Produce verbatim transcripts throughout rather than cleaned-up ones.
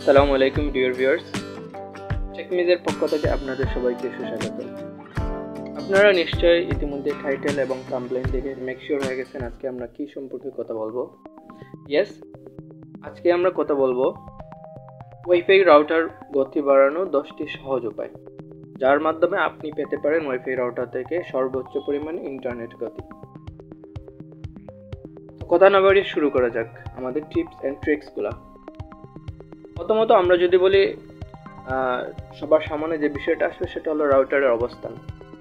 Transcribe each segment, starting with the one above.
আসসালামু আলাইকুম dear viewers, টেকমিজের পক্ষ থেকে আপনাদের সবাইকে সুস্বাগত। আপনারা নিশ্চয়ই ইতিমধ্যে টাইটেল এবং থাম্বনেল দেখে মেক শিওর হয়ে গেছেন আজকে আমরা কি সম্পর্কে কথা বলবো। ইয়েস, আজকে আমরা কথা বলবো ওয়াইফাই রাউটার গতি বাড়ানোর দশটি সহজ উপায়, যার মাধ্যমে আপনি পেতে পারেন ওয়াইফাই রাউটার থেকে সর্বোচ্চ পরিমাণে ইন্টারনেট গতি। কথা না বাড়িয়ে শুরু করা যাক আমাদের টিপস অ্যান্ড ট্রিক্সগুলো। প্রথমত আমরা যদি বলি সবার সামনে যে বিষয়টা আসবে সেটা হলো রাউটারের অবস্থান।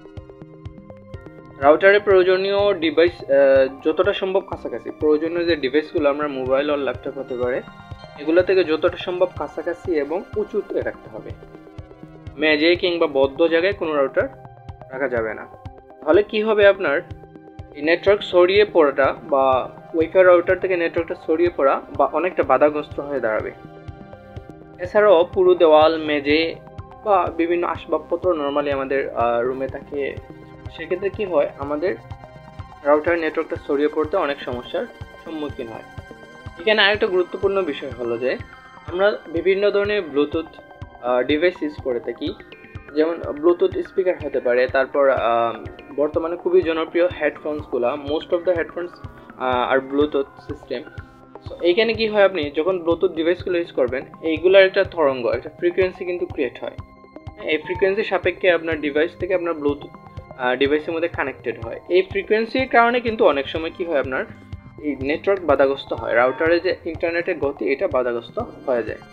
রাউটারের প্রয়োজনীয় ডিভাইস যতটা সম্ভব কাছাকাছি, প্রয়োজনীয় যে ডিভাইসগুলো আমরা মোবাইল ও ল্যাপটপ হতে পারে এগুলো থেকে যতটা সম্ভব কাছাকাছি এবং উঁচুতে রাখতে হবে। মেঝে কিংবা বদ্ধ জায়গায় কোনো রাউটার রাখা যাবে না। তাহলে কি হবে, আপনার এই নেটওয়ার্ক ছড়িয়ে পড়াটা বা ওয়াইফাই রাউটার থেকে নেটওয়ার্কটা ছড়িয়ে পড়া বা অনেকটা বাধাগ্রস্ত হয়ে দাঁড়াবে। এছাড়াও পুরো দেওয়াল, মেঝে বা বিভিন্ন আসবাবপত্র নর্মালি আমাদের রুমে থাকে, সেক্ষেত্রে কি হয়, আমাদের রাউটার নেটওয়ার্কটা ছড়িয়ে পড়তে অনেক সমস্যার সম্মুখীন হয়। এখানে আরেকটা গুরুত্বপূর্ণ বিষয় হলো যে আমরা বিভিন্ন ধরনের ব্লুটুথ ডিভাইস ইউজ করে থাকি, যেমন ব্লুটুথ স্পিকার হতে পারে, তারপর বর্তমানে খুবই জনপ্রিয় হেডফোনসগুলো, মোস্ট অফ দ্য হেডফোনস আর ব্লুটুথ সিস্টেম। সো এইখানে কি হয়, আপনি যখন ব্লুটুথ ডিভাইসগুলো ইউজ করবেন এইগুলোর একটা তরঙ্গ, একটা ফ্রিকোয়েন্সি কিন্তু ক্রিয়েট হয়। এই ফ্রিকোয়েন্সি সাপেক্ষে আপনার ডিভাইস থেকে আপনার ব্লুটুথ ডিভাইসের মধ্যে কানেক্টেড হয়। এই ফ্রিকোয়েন্সির কারণে কিন্তু অনেক সময় কি হয়, আপনার এই নেটওয়ার্ক বাধাগ্রস্ত হয়, রাউটারে যে ইন্টারনেটের গতি এটা বাধাগ্রস্ত হয়ে যায়।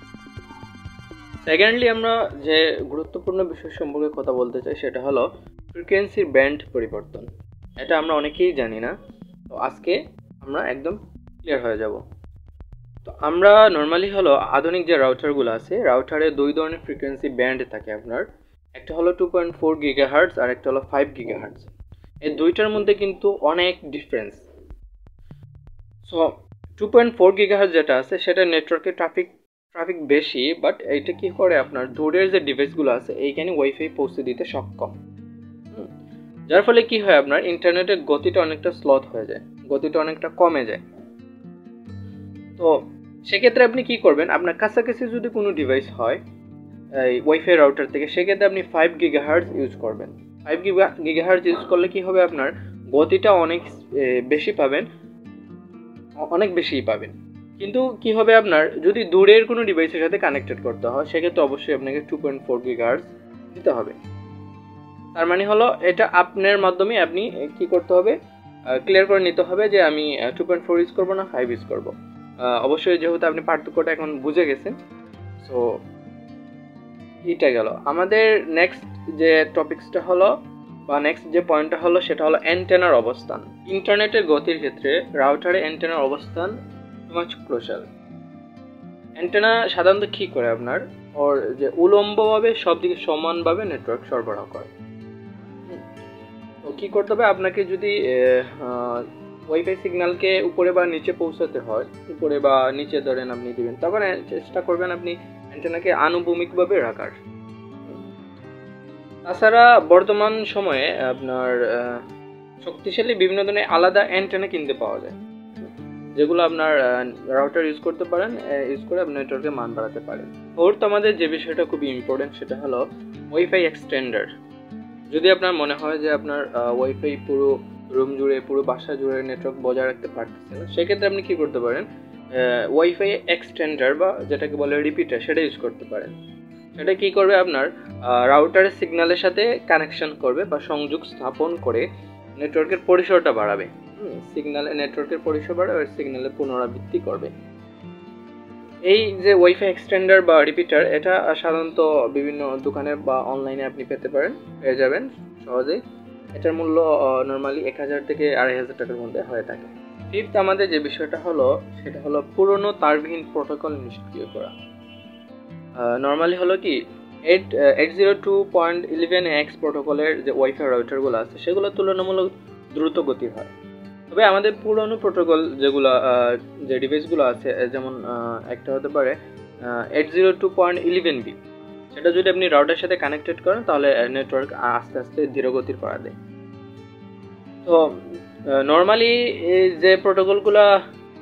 সেকেন্ডলি আমরা যে গুরুত্বপূর্ণ বিষয় সম্পর্কে কথা বলতে চাই সেটা হলো ফ্রিকোয়েন্সির ব্যান্ড পরিবর্তন। এটা আমরা অনেকেই জানি না, তো আজকে আমরা একদম ক্লিয়ার হয়ে যাব। তো আমরা নর্মালি হলো আধুনিক যে রাউটারগুলো আছে, রাউটারে দুই ধরনের ফ্রিকোয়েন্সি ব্যান্ড থাকে আপনার, একটা হলো টু পয়েন্ট ফোর গিগাহার্টজ আর একটা হলো ফাইভ গিগাহার্টজ। এই দুইটার মধ্যে কিন্তু অনেক difference. So two point four gigahertz যেটা আছে সেটা নেটওয়ার্কে ট্রাফিক ট্রাফিক বেশি, বাট এইটা কি করে, আপনার দূরের যে ডিভাইসগুলো আছে এইখানে ওয়াইফাই পৌঁছে দিতে সক্ষম, যার ফলে কি হয়, আপনার ইন্টারনেটের গতিটা অনেকটা স্লথ হয়ে যায়, গতিটা অনেকটা কমে যায়। তো সেক্ষেত্রে আপনি কি করবেন, আপনার কাছাকাছি যদি কোনো ডিভাইস হয় এই ওয়াইফাই রাউটার থেকে, সেক্ষেত্রে আপনি ফাইভ গিগাহার্টজ ইউজ করবেন। ফাইভ গিগাহার্টজ ইউজ করলে কি হবে, আপনার গতিটা অনেক বেশি পাবেন, অনেক বেশিই পাবেন। কিন্তু কি হবে, আপনার যদি দূরের কোনো ডিভাইসের সাথে কানেক্টেড করতে হয় সেক্ষেত্রে অবশ্যই আপনাকে টু পয়েন্ট ফোর গিগাহার্টজ দিতে হবে। তার মানে হলো এটা আপনার মাধ্যমে আপনি কি করতে হবে, ক্লিয়ার করে নিতে হবে যে আমি টু পয়েন্ট ফোর ইউজ করবো না ফাইভ ইউজ করবো। অবশ্যই যেহেতু আপনি পার্থক্যটা এখন বুঝে গেছেন, সো এইটা গেল। আমাদের নেক্সট যে টপিক্সটা হলো বা নেক্সট যে পয়েন্টটা হলো সেটা হলো অ্যান্টেনার অবস্থান। ইন্টারনেটের গতির ক্ষেত্রে রাউটারে অ্যান্টেনার অবস্থান মাছ ক্রুশাল। অ্যান্টেনা সাধারণত কী করে, আপনার ওর যে উলম্বভাবে সব দিকে সমানভাবে নেটওয়ার্ক সরবরাহ করে। তো কী করতে হবে, আপনাকে যদি ওয়াইফাই সিগন্যালকে উপরে বা নিচে পৌঁছাতে হয়, উপরে বা নিচে ধরেন আপনি দিবেন, তখন চেষ্টা করবেন আপনি অ্যান্টেনাকে আনুভূমিকভাবে রাখার। তাছাড়া বর্তমান সময়ে আপনার শক্তিশালী বিভিন্ন ধরনের আলাদা অ্যান্টেনা কিনতে পাওয়া যায়, যেগুলো আপনার রাউটার ইউজ করতে পারেন, ইউজ করে আপনি নেটওয়ার্কের মান বাড়াতে পারেন। ফোর্থ আমাদের যে বিষয়টা খুবই ইম্পর্টেন্ট সেটা হলো ওয়াইফাই এক্সটেন্ডার। যদি আপনার মনে হয় যে আপনার ওয়াইফাই পুরো রুম জুড়ে, পুরো বাসা জুড়ে নেটওয়ার্ক বজায় রাখতে পারতেছে না, সেক্ষেত্রে আপনি কী করতে পারেন, ওয়াইফাই এক্সটেন্ডার বা যেটাকে বলে রিপিটার সেটা ইউজ করতে পারেন। সেটা কী করবে, আপনার রাউটারের সিগন্যালের সাথে কানেকশন করবে বা সংযোগ স্থাপন করে নেটওয়ার্কের পরিসরটা বাড়াবে। সিগন্যালে নেটওয়ার্কের পরিসর বাড়াবে আর সিগন্যালের পুনরাবৃত্তি করবে। এই যে ওয়াইফাই এক্সটেন্ডার বা রিপিটার, এটা সাধারণত বিভিন্ন দোকানে বা অনলাইনে আপনি পেতে পারেন, পেয়ে যাবেন সহজেই। এটার মূল্য নর্মালি এক হাজার থেকে আড়াই হাজার টাকার মধ্যে হয়ে থাকে। ফিফথ আমাদের যে বিষয়টা হলো সেটা হলো পুরনো তারবিহীন প্রোটোকল নিষ্ক্রিয় করা। নর্মালি হলো কি, eight eight zero two point eleven x প্রোটোকলের যে ওয়াইফাই রাউটারগুলো আছে সেগুলো তুলনামূলক দ্রুত গতির হয়। তবে আমাদের পুরনো প্রোটোকল যেগুলো যে ডিভাইসগুলো আছে, যেমন একটা হতে পারে eight zero two point eleven b, সেটা যদি আপনি রাউটারের সাথে কানেক্টেড করেন তাহলে নেটওয়ার্ক আস্তে আস্তে ধীরগতির করা দেয়। তো নর্মালি যে প্রোটোকলগুলো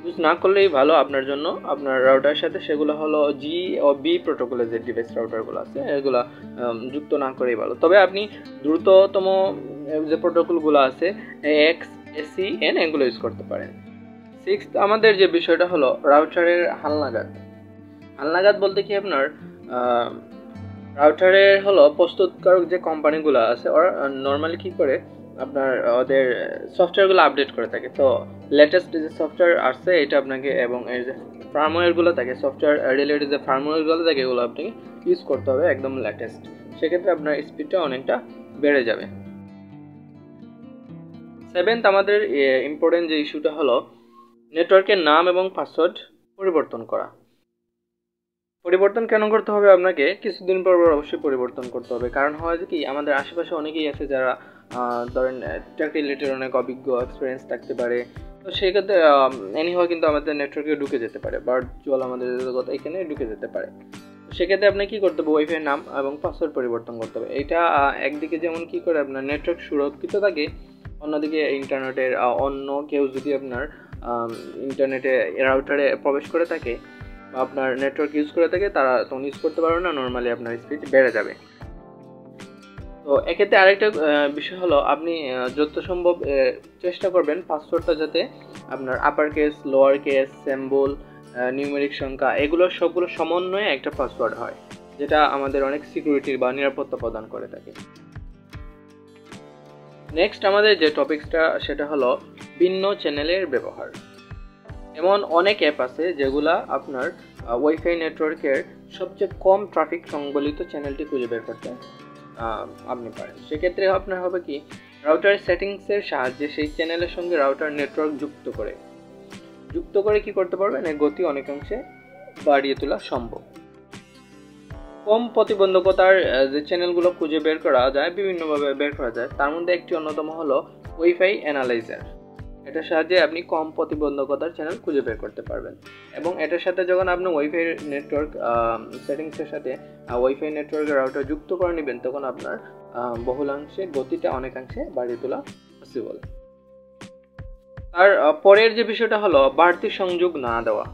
ইউজ না করলেই ভালো আপনার জন্য। আপনার রাউটারের সাথে সেগুলো হলো জি ও বি প্রোটোকলের যে ডিভাইস রাউটারগুলো আছে এগুলো যুক্ত না করেই ভালো। তবে আপনি দ্রুততম যে প্রোটোকলগুলো আছে এক্স এসি এন এগুলো ইউজ করতে পারেন। সিক্স আমাদের যে বিষয়টা হলো রাউটারের হালনাগাদ। হালনাগাদ বলতে কি আপনার রাউটারের হলো প্রস্তুতকারক যে কোম্পানিগুলো আছে ওরা নর্মালি কি করে আপনার ওদের সফটওয়্যারগুলো আপডেট করে থাকে। তো লেটেস্ট যে সফটওয়্যার আসছে এটা আপনাকে এবং এর যে ফার্মওয়্যারগুলো থাকে সফটওয়্যার রিলেটেড যে ফার্মওয়্যারগুলো থাকে এগুলো আপনাকে ইউজ করতে হবে একদম লেটেস্ট। সেক্ষেত্রে আপনার স্পিডটা অনেকটা বেড়ে যাবে। সেভেন্থ আমাদের ইম্পর্টেন্ট যে ইস্যুটা হলো নেটওয়ার্কের নাম এবং পাসওয়ার্ড পরিবর্তন করা। পরিবর্তন কেন করতে হবে আপনাকে? কিছুদিন পর পর অবশ্যই পরিবর্তন করতে হবে। কারণ হয় যে কি আমাদের আশেপাশে অনেকেই আছে যারা ধরেন চাকরি রিলেটেড অনেক অভিজ্ঞ এক্সপিরিয়েন্স থাকতে পারে। তো সেক্ষেত্রে এনিহাও কিন্তু আমাদের নেটওয়ার্কে ঢুকে যেতে পারে, ভার্চুয়াল আমাদের জগৎ এখানে ঢুকে যেতে পারে। সেক্ষেত্রে আপনি কি করতে হবে? ওয়াইফাই নাম এবং পাসওয়ার্ড পরিবর্তন করতে হবে। এটা একদিকে যেমন কি করে আপনার নেটওয়ার্ক সুরক্ষিত থাকে, অন্যদিকে ইন্টারনেটের অন্য কেউ যদি আপনার ইন্টারনেটে রাউটারে প্রবেশ করে থাকে বা আপনার নেটওয়ার্ক ইউজ করে থাকে তারা তখন ইউজ করতে পারবে না, নর্মালি আপনার স্পিড বেড়ে যাবে। তো এক্ষেত্রে আরেকটা বিষয় হলো আপনি যত সম্ভব চেষ্টা করবেন পাসওয়ার্ডটা যাতে আপনার upper case, lower case, symbol, numeric সংখ্যা এগুলো সবগুলো সমন্বয়ে একটা পাসওয়ার্ড হয়, যেটা আমাদের অনেক সিকিউরিটি বা নিরাপত্তা প্রদান করে থাকে। নেক্সট আমাদের যে টপিকসটা সেটা হলো ভিন্ন চ্যানেলের ব্যবহার। এমন অনেক অ্যাপ আছে যেগুলা আপনার ওয়াইফাই নেটওয়ার্কের সবচেয়ে কম ট্রাফিক সংবলিত চ্যানেলটি খুঁজে বের করতে আপনি পারেন। সেক্ষেত্রে আপনার হবে কি রাউটার সেটিংসের সাহায্যে সেই চ্যানেলের সঙ্গে রাউটার নেটওয়ার্ক যুক্ত করে যুক্ত করে কি করতে পারবেন? এর গতি অনেকাংশে বাড়িয়ে তোলা সম্ভব। কম প্রতিবন্ধকতার যে চ্যানেলগুলো খুঁজে বের করা যায়, বিভিন্নভাবে বের করা যায়, তার মধ্যে একটি অন্যতম হলো ওয়াইফাই অ্যানালাইজার। এটার সাহায্যে আপনি কম প্রতিবন্ধকতার চ্যানেল খুঁজে বের করতে পারবেন। এবং এটার সাথে যখন আপনি ওয়াইফাই নেটওয়ার্ক সেটিংসের সাথে ওয়াইফাই নেটওয়ার্কের রাউটার যুক্ত করে নেবেন তখন আপনার বহুলাংশে গতিটা অনেকাংশে বাড়িয়ে তোলা পসিবল। আর পরের যে বিষয়টা হলো বাড়তি সংযোগ না দেওয়া।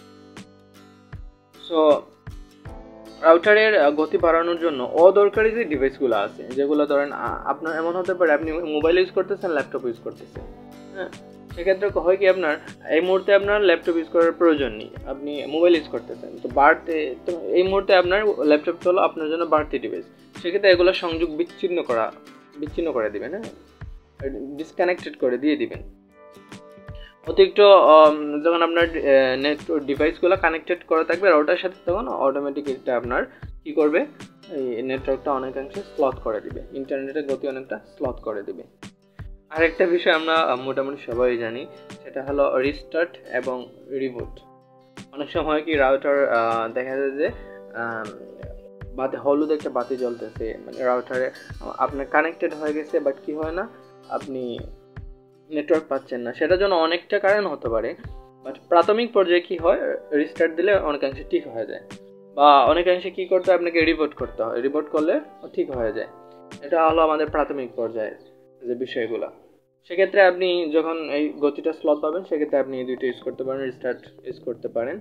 সো রাউটারের গতি বাড়ানোর জন্য অদরকারি যে ডিভাইসগুলো আছে, যেগুলো ধরেন আপনার এমন হতে পারে আপনি মোবাইল ইউজ করতেছেন, ল্যাপটপ ইউজ করতেছেন, হ্যাঁ, সেক্ষেত্রে হয় কি আপনার এই মুহূর্তে আপনার ল্যাপটপ ইউজ করার প্রয়োজন নেই, আপনি মোবাইল ইউজ করতেছেন, তো বাড়তে তো এই মুহূর্তে আপনার ল্যাপটপটা হলো আপনার জন্য বাড়তি ডিভাইস। সেক্ষেত্রে এগুলো সংযোগ বিচ্ছিন্ন করা বিচ্ছিন্ন করে দিবেন, হ্যাঁ, ডিসকানেক্টেড করে দিয়ে দিবেন। অতিরিক্ত যখন আপনার নেট ডিভাইসগুলো কানেক্টেড করা থাকবে রাউটারের সাথে তখন অটোমেটিক এটা আপনার কি করবে, এই নেটওয়ার্কটা অনেকাংশে স্লথ করে দিবে, ইন্টারনেটের গতি অনেকটা স্লথ করে দিবে। আরেকটা বিষয় আমরা মোটামুটি সবাই জানি, সেটা হলো রিস্টার্ট এবং রিবুট। অনেক সময় কি রাউটার দেখা যায় যে বাতি হলুদ একটা বাতি জ্বলতেছে, মানে রাউটারে আপনার কানেক্টেড হয়ে গেছে বাট কি হয় না, আপনি নেটওয়ার্ক পাচ্ছেন না। সেটার জন্য অনেকটা কারণ হতে পারে, বাট প্রাথমিক পর্যায়ে কি হয় রিস্টার্ট দিলে অনেকাংশে ঠিক হয়ে যায়, বা অনেকাংশে কি করতে হয় আপনাকে রিবোট করতে হয়, রিবোট করলে ঠিক হয়ে যায়। এটা হলো আমাদের প্রাথমিক পর্যায়ের যে বিষয়গুলো। সেক্ষেত্রে আপনি যখন এই গতিটা স্লথ পাবেন সেক্ষেত্রে আপনি এই দুইটা ইউজ করতে পারেন, রিস্টার্ট ইউজ করতে পারেন।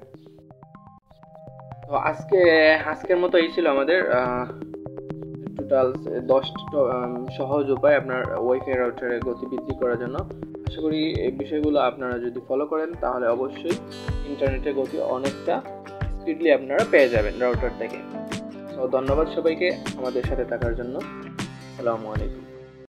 তো আজকে আজকের মতো এই ছিল আমাদের টোটাল দশটা সহজ উপায় আপনার ওয়াইফাই রাউটারের গতি বৃদ্ধি করার জন্য। আশা করি এই বিষয়গুলো আপনারা যদি ফলো করেন তাহলে অবশ্যই ইন্টারনেটের গতি অনেকটা স্পিডলি আপনারা পেয়ে যাবেন রাউটার থেকে। তো ধন্যবাদ সবাইকে আমাদের সাথে থাকার জন্য। আসসালামু আলাইকুম।